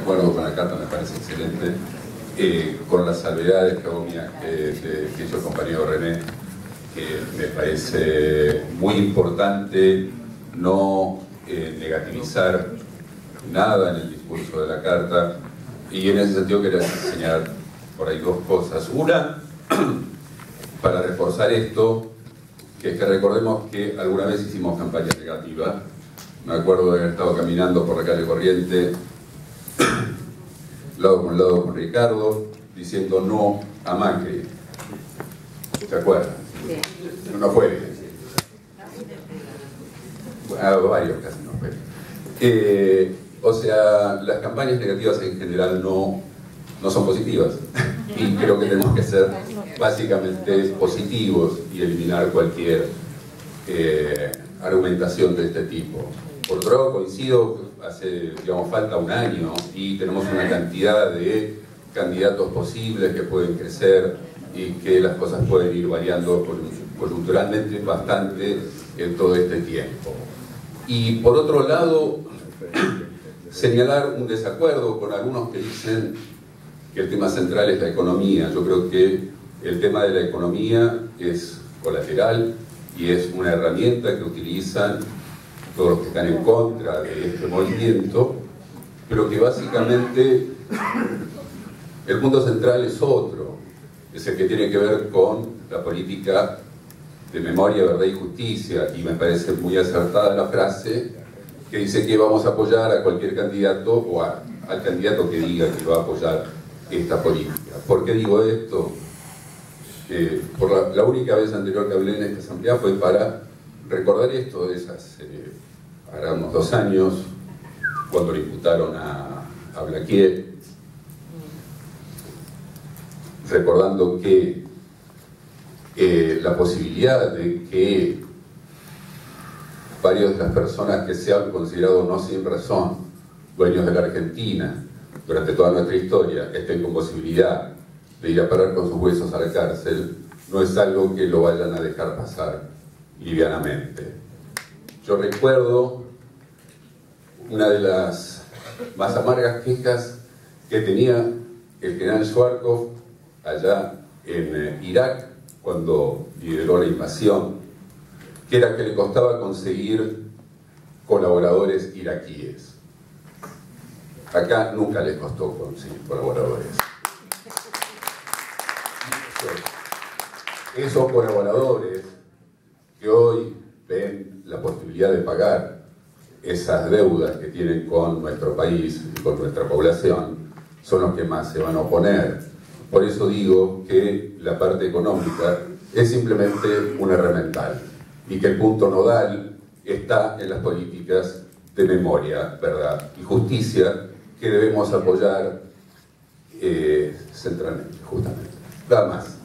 acuerdo con la carta, me parece excelente, con las salvedades que hizo el compañero René, que me parece muy importante no negativizar nada en el discurso de la carta, y en ese sentido quería señalar por ahí dos cosas. Una, para reforzar esto, que es que recordemos que alguna vez hicimos campaña negativa. Me acuerdo de haber estado caminando por la calle Corriente, lado con Ricardo, diciendo no a Macri. ¿Se acuerdan? No fue bien. Varios casi no fue. O sea, las campañas negativas en general no son positivas. Y creo que tenemos que ser básicamente positivos y eliminar cualquier argumentación de este tipo. Por otro lado, coincido, hace, digamos, falta un año y tenemos una cantidad de candidatos posibles que pueden crecer y que las cosas pueden ir variando coyunturalmente bastante en todo este tiempo. Y por otro lado, señalar un desacuerdo con algunos que dicen que el tema central es la economía. Yo creo que el tema de la economía es colateral y es una herramienta que utilizan todos los que están en contra de este movimiento, pero que básicamente el punto central es otro, es el que tiene que ver con la política de memoria, verdad y justicia, y me parece muy acertada la frase que dice que vamos a apoyar a cualquier candidato o al candidato que diga que va a apoyar esta política. ¿Por qué digo esto? Por la única vez anterior que hablé en esta asamblea fue para recordar esto de esas, ahora unos 2 años, cuando le imputaron a Blaquier, recordando que la posibilidad de que varias de las personas que se han considerado no sin razón dueños de la Argentina durante toda nuestra historia estén con posibilidad de ir a parar con sus huesos a la cárcel, no es algo que lo vayan a dejar pasar livianamente. Yo recuerdo una de las más amargas quejas que tenía el general Schwarzkopf allá en Irak cuando lideró la invasión, que era que le costaba conseguir colaboradores iraquíes. Acá nunca les costó conseguir colaboradores. Esos colaboradores que hoy ven la posibilidad de pagar esas deudas que tienen con nuestro país y con nuestra población son los que más se van a oponer. Por eso digo que la parte económica es simplemente un herramental y que el punto nodal está en las políticas de memoria, verdad y justicia que debemos apoyar centralmente, justamente. Nada más.